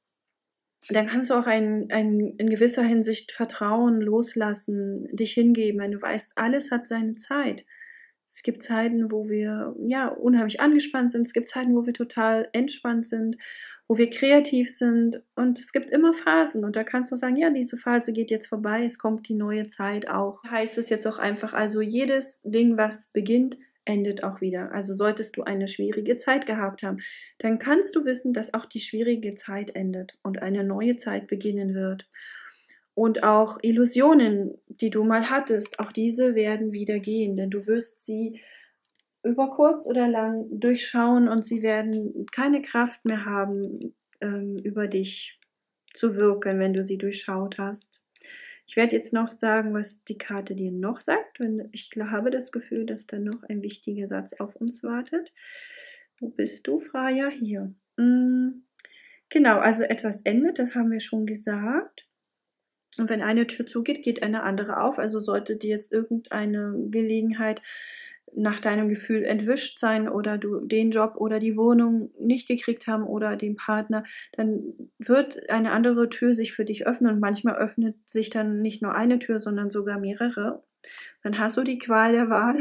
dann kannst du auch ein ein in gewisser Hinsicht vertrauen, loslassen, dich hingeben, wenn du weißt, alles hat seine Zeit. Es gibt Zeiten, wo wir, ja, unheimlich angespannt sind. Es gibt Zeiten, wo wir total entspannt sind, wo wir kreativ sind. Und es gibt immer Phasen. Und da kannst du sagen: „Ja, diese Phase geht jetzt vorbei, es kommt die neue Zeit auch.“ Heißt es jetzt auch einfach, also jedes Ding, was beginnt, endet auch wieder. Also solltest du eine schwierige Zeit gehabt haben, dann kannst du wissen, dass auch die schwierige Zeit endet und eine neue Zeit beginnen wird. Und auch Illusionen, die du mal hattest, auch diese werden wieder gehen, denn du wirst sie über kurz oder lang durchschauen und sie werden keine Kraft mehr haben, ähm, über dich zu wirken, wenn du sie durchschaut hast. Ich werde jetzt noch sagen, was die Karte dir noch sagt, und ich gl habe das Gefühl, dass da noch ein wichtiger Satz auf uns wartet. Wo bist du, Freya? Hier. Hm, genau, also etwas endet, das haben wir schon gesagt. Und wenn eine Tür zugeht, geht eine andere auf. Also sollte dir jetzt irgendeine Gelegenheit nach deinem Gefühl entwischt sein oder du den Job oder die Wohnung nicht gekriegt haben oder den Partner, dann wird eine andere Tür sich für dich öffnen und manchmal öffnet sich dann nicht nur eine Tür, sondern sogar mehrere. Dann hast du die Qual der Wahl.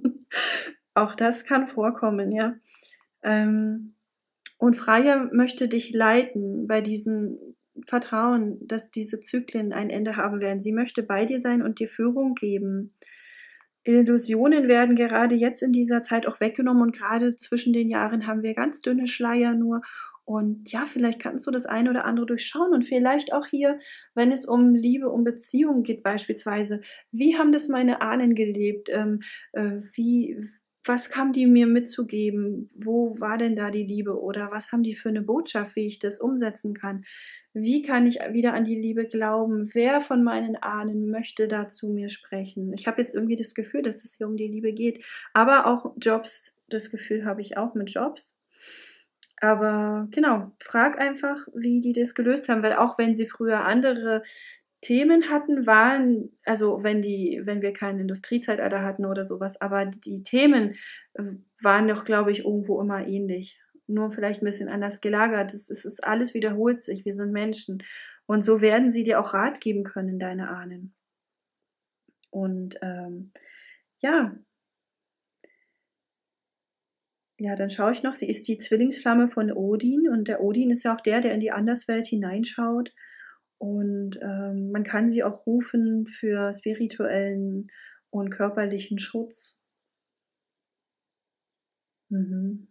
Auch das kann vorkommen, ja. Ähm, und Freya möchte dich leiten bei diesem Vertrauen, dass diese Zyklen ein Ende haben werden. Sie möchte bei dir sein und dir Führung geben. Illusionen werden gerade jetzt in dieser Zeit auch weggenommen und grade zwischen den Jahren haben wir ganz dünne Schleier nur. Und ja, vielleicht kannst du das eine oder andere durchschauen und vielleicht auch hier, wenn es um Liebe, um Beziehungen geht beispielsweise. Wie haben das meine Ahnen gelebt? Ähm, äh, wie was haben die mir mitzugeben? Wo war denn da die Liebe oder was haben die für 'ne Botschaft, wie ich das umsetzen kann? Wie kann ich wieder an die Liebe glauben? Wer von meinen Ahnen möchte da zu mir sprechen? Ich habe jetzt irgendwie das Gefühl, dass es hier um die Liebe geht, aber auch Jobs, das Gefühl habe ich auch mit Jobs. Aber genau, frag einfach, wie die das gelöst haben, weil auch wenn sie früher andere Themen hatten, waren also wenn die wenn wir kein Industriezeitalter hatten oder so was, aber die Themen w waren doch, glaube ich, irgendwo immer ähnlich, nur vielleicht 'n bisschen anders gelagert. Das es ist alles wiederholt sich. Wir sind Menschen. Und so werden sie dir auch Rat geben können, deine Ahnen. Und, ähm, ja. Ja, dann schaue ich noch, sie ist die Zwillingsflamme von Odin und der Odin ist ja auch der, der in die Anderswelt hineinschaut. Und, ähm, man kann sie auch rufen für spirituellen und körperlichen Schutz. Mhm.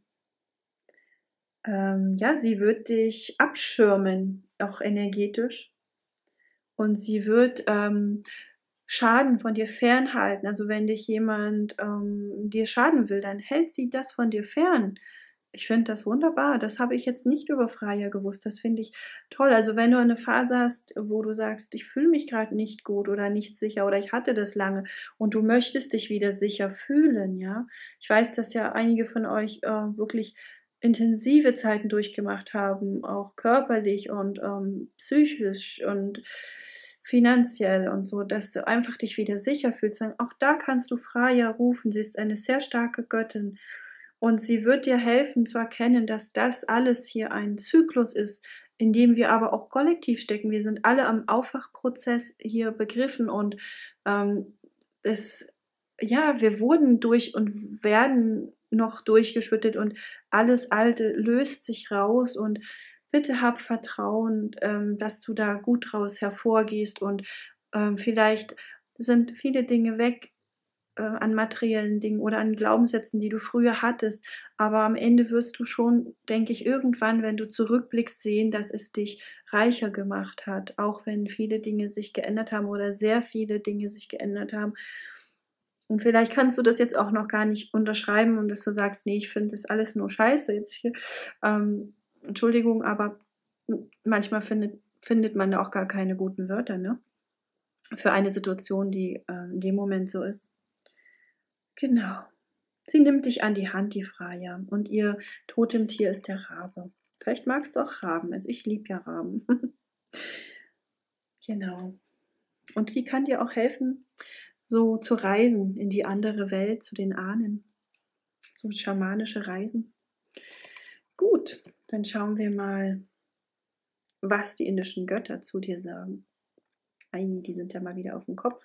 Ähm, ja, sie wird dich abschirmen, auch energetisch. Und sie wird, ähm, Schaden von dir fernhalten. Also, wenn dich jemand, ähm dir schaden will, dann hält sie das von dir fern. Ich finde das wunderbar. Das habe ich jetzt nicht über Freya gewusst. Das finde ich toll. Also, wenn du eine Phase hast, wo du sagst: „Ich fühle mich grad nicht gut oder nicht sicher oder ich hatte das lange“ und du möchtest dich wieder sicher fühlen, ja? Ich weiß, dass ja einige von euch, äh, wirklich intensive Zeiten durchgemacht haben, auch körperlich und, ähm, psychisch und finanziell und so, dass du einfach dich wieder sicher fühlst, dann auch da kannst du Freya rufen. Sie ist eine sehr starke Göttin und sie wird dir helfen zu erkennen, dass das alles hier ein Zyklus ist, in dem wir aber auch kollektiv stecken. Wir sind alle am Aufwachprozess hier begriffen und, ähm, es ja, wir wurden durch und werden noch durchgeschüttet und alles Alte löst sich raus und bitte hab Vertrauen, ähm, dass du da gut draus hervorgehst und, ähm, vielleicht sind viele Dinge weg, äh, an materiellen Dingen oder an Glaubenssätzen, die du früher hattest, aber am Ende wirst du schon, denke ich, irgendwann, wenn du zurückblickst, sehen, dass es dich reicher gemacht hat, auch wenn viele Dinge sich geändert haben oder sehr viele Dinge sich geändert haben. Und vielleicht kannst du das jetzt auch noch gar nicht unterschreiben und dass du sagst: „Ne, ich finde das alles nur scheiße jetzt hier.“ Ähm, Entschuldigung, aber m manchmal findet findet man da auch gar keine guten Wörter, ne? Für eine Situation, die, äh, in dem Moment so ist. Genau. Sie nimmt dich an die Hand, die Freya, und ihr Totemtier ist der Rabe. Vielleicht magst du auch Raben, also ich liebe ja Raben. Genau. Und die kann dir auch helfen, so zu reisen in die andere Welt, zu den Ahnen, so schamanische Reisen. Gut, dann schauen wir mal, was die indischen Götter zu dir sagen. Ei, die sind ja mal wieder auf dem Kopf.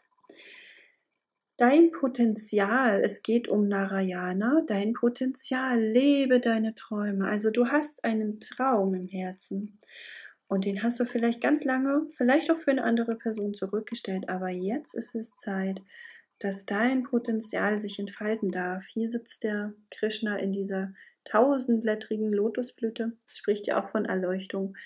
Dein Potenzial, es geht um Narayana, dein Potenzial, lebe deine Träume. Also du hast einen Traum im Herzen und den hast du vielleicht ganz lange, vielleicht auch für eine andere Person zurückgestellt, aber jetzt ist es Zeit, dass dein Potenzial sich entfalten darf. Hier sitzt der Krishna in dieser tausendblättrigen Lotusblüte. Das spricht ja auch von Erleuchtung.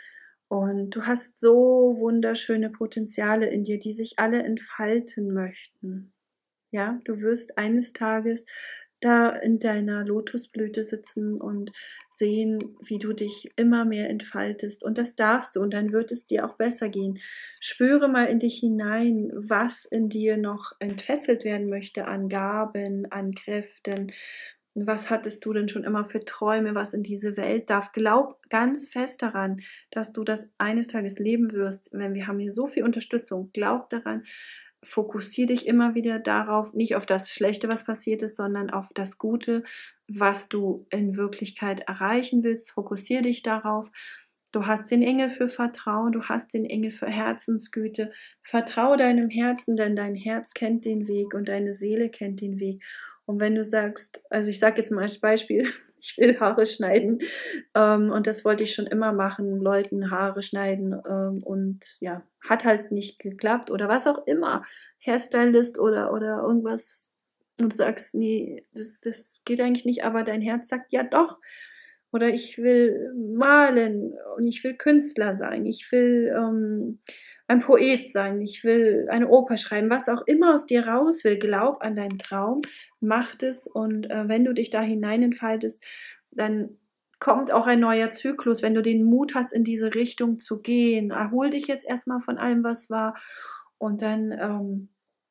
Und du hast so wunderschöne Potenziale in dir, die sich alle entfalten möchten. Ja, du wirst eines Tages da in deiner Lotusblüte sitzen und sehen, wie du dich immer mehr entfaltest. Und das darfst du, und dann wird es dir auch besser gehen. Spüre mal in dich hinein, was in dir noch entfesselt werden möchte an Gaben, an Kräften. Was hattest du denn schon immer für Träume, was in diese Welt darf? Glaub ganz fest daran, dass du das eines Tages leben wirst. Wenn wir haben hier so viel Unterstützung, glaub daran. Fokussiere dich immer wieder darauf, nicht auf das Schlechte, was passiert ist, sondern auf das Gute, was du in Wirklichkeit erreichen willst. Fokussiere dich darauf. Du hast den Engel für Vertrauen, du hast den Engel für Herzensgüte. Vertraue deinem Herzen, denn dein Herz kennt den Weg und deine Seele kennt den Weg. Und wenn du sagst, also ich sage jetzt mal als Beispiel, ich will Haare schneiden, ähm, und das wollte ich schon immer machen, Leuten Haare schneiden, ähm, und ja, hat halt nicht geklappt oder was auch immer, Hairstylist oder oder irgendwas und du sagst: „Ne, das das geht eigentlich nicht“, aber dein Herz sagt: „Ja doch.“ Oder ich will malen und ich will Künstler sein, ich will, ähm, ein Poet sein, ich will eine Oper schreiben, was auch immer aus dir raus will, glaub an deinen Traum, mach das und, äh, wenn du dich da hinein entfaltest, dann kommt auch ein neuer Zyklus, wenn du den Mut hast, in diese Richtung zu gehen. Erhol dich jetzt erst mal von allem, was war und dann, ähm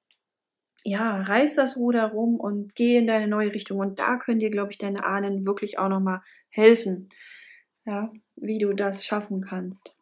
ja, reiß das Ruder rum und geh in deine neue Richtung. Und da können dir, glaube ich, deine Ahnen wirklich auch noch mal helfen, ja, wie du das schaffen kannst.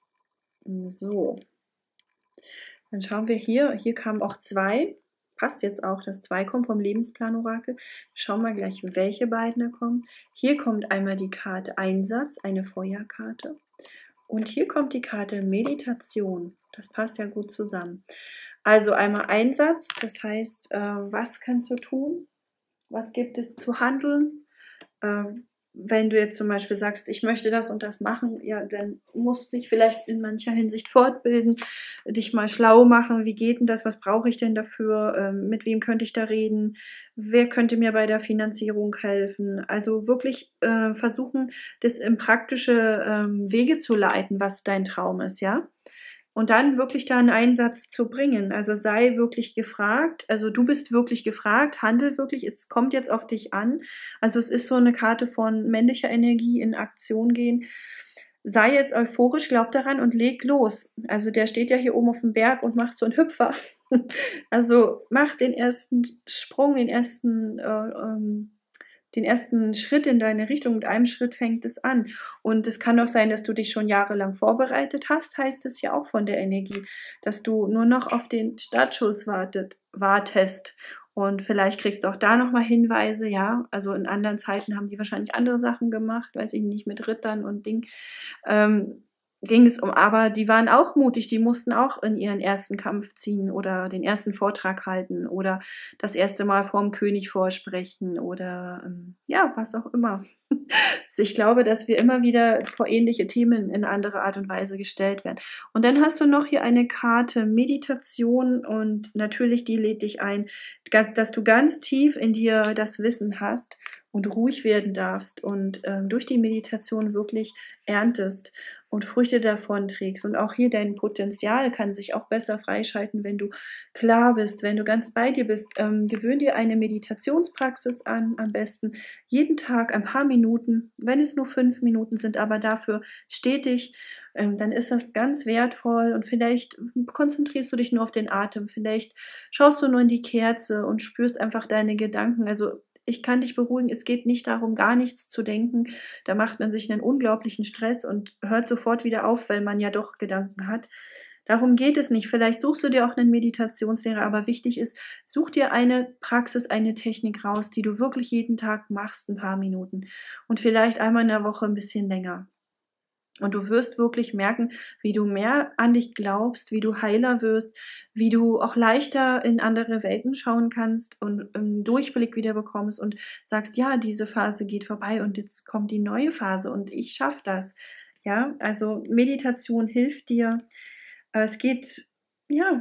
So. Dann schauen wir hier. Hier kamen auch zwei. Passt jetzt auch, dass zwei kommen vom Lebensplan-Orakel. Schauen wir gleich, welche beiden da kommen. Hier kommt einmal die Karte Einsatz, eine Feuerkarte. Und hier kommt die Karte Meditation. Das passt ja gut zusammen. Also einmal Einsatz, das heißt, äh, was kannst du tun? Was gibt es zu handeln? Ähm, wenn du jetzt zum Beispiel sagst, ich möchte das und das machen, ja, dann musst du dich vielleicht in mancher Hinsicht fortbilden, dich mal schlau machen, wie geht denn das, was brauche ich denn dafür, ähm, mit wem könnte ich da reden, wer könnte mir bei der Finanzierung helfen? Also wirklich äh, versuchen, das in praktische ähm, Wege zu leiten, was dein Traum ist, ja? Und dann wirklich da einen Einsatz zu bringen. Also sei wirklich gefragt. Also du bist wirklich gefragt, handel wirklich. Es kommt jetzt auf dich an. Also es ist so eine Karte von männlicher Energie in Aktion gehen. Sei jetzt euphorisch, glaub daran und leg los. Also der steht ja hier oben auf dem Berg und macht so einen Hüpfer. Also mach den ersten Sprung, den ersten äh, ähm, den ersten Schritt in deine Richtung. Mit einem Schritt fängt es an. Und es kann auch sein, dass du dich schon jahrelang vorbereitet hast, heißt es ja auch von der Energie, dass du nur noch auf den Startschuss wartet wartest. Und vielleicht kriegst du auch da noch mal Hinweise, ja. Also, in anderen Zeiten haben die wahrscheinlich andere Sachen gemacht, weiß ich nicht, mit Rittern und Ding. Ähm, ging es um aber die waren auch mutig, die mussten auch in ihren ersten Kampf ziehen oder den ersten Vortrag halten oder das erste Mal vorm König vorsprechen oder, ähm, ja, was auch immer. Also, ich glaube, dass wir immer wieder vor ähnliche Themen in andere Art und Weise gestellt werden. Und dann hast du noch hier eine Karte Meditation und natürlich die lädt dich ein, ga dass du ganz tief in dir das Wissen hast und ruhig werden darfst und, ähm, durch die Meditation wirklich erntest und Früchte davonträgst. Und auch hier dein Potenzial kann sich auch besser freischalten, wenn du klar bist, wenn du ganz bei dir bist. Ähm, gewöhn dir eine Meditationspraxis an, am besten jeden Tag ein paar Minuten, wenn es nur fünf Minuten sind, aber dafür stetig, ähm, dann ist das ganz wertvoll und vielleicht konzentrierst du dich nur auf den Atem, vielleicht schaust du nur in die Kerze und spürst einfach deine Gedanken. Also, ich kann dich beruhigen, es geht nicht darum, gar nichts zu denken. Da macht man sich 'nen unglaublichen Stress und hört sofort wieder auf, weil man ja doch Gedanken hat. Darum geht es nicht. Vielleicht suchst du dir auch 'nen Meditationslehrer, aber wichtig ist, such dir eine Praxis, eine Technik raus, die du wirklich jeden Tag machst, 'n paar Minuten und vielleicht einmal in der Woche 'n bisschen länger. Und du wirst wirklich merken, wie du mehr an dich glaubst, wie du heiler wirst, wie du auch leichter in andere Welten schauen kannst und 'n Durchblick wieder bekommst und sagst: „Ja, diese Phase geht vorbei und jetzt kommt die neue Phase und ich schaffe das.“ Ja, also, Meditation hilft dir. Äh, es geht ja,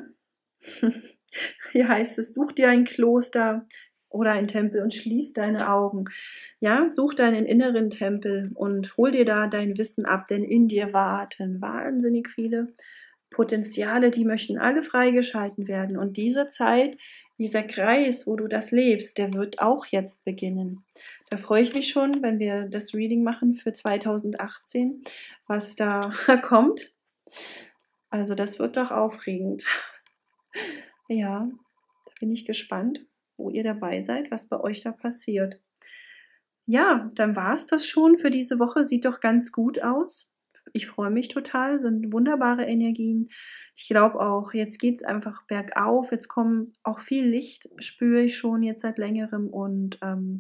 hier heißt es: „Such dir ein Kloster oder einen Tempel und schließ deine Augen.“ Ja, such deinen inneren Tempel und hol dir da dein Wissen ab, denn in dir warten wahnsinnig viele Potenziale, die möchten alle freigeschalten werden. Und diese Zeit, dieser Kreis, wo du das lebst, der wird auch jetzt beginnen. Da freue ich mich schon, wenn wir das Reading machen für zweitausendachtzehn, was da kommt. Also, das wird doch aufregend. Ja, da bin ich gespannt, wo ihr dabei seid, was bei euch da passiert. Ja, dann war's das schon für diese Woche. Sieht doch ganz gut aus. Ich freue mich total, sind wunderbare Energien. Ich glaube auch, jetzt geht's einfach bergauf. Jetzt kommen auch viel Licht, spüre ich schon jetzt seit Längerem und, ähm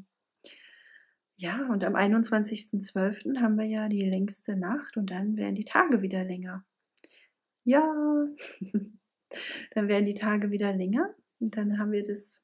ja, und am einundzwanzigsten zwölften haben wir ja die längste Nacht und dann werden die Tage wieder länger. Ja, dann werden die Tage wieder länger und dann haben wir das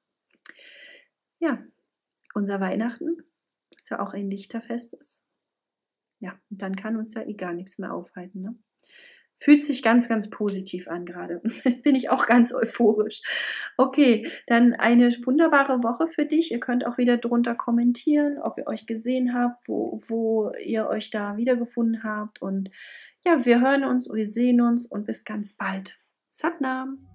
ja, unser Weihnachten, was ja auch ein Lichterfest ist. Ja, und dann kann uns ja eh gar nix mehr aufhalten, ne? Fühlt sich ganz, ganz positiv an grade. Bin ich auch ganz euphorisch. Okay, dann eine wunderbare Woche für dich. Ihr könnt auch wieder drunter kommentieren, ob ihr euch gesehen habt, wo wo ihr euch da wiedergefunden habt. Und ja, wir hören uns, wir sehen uns und bis ganz bald. Sat Nam.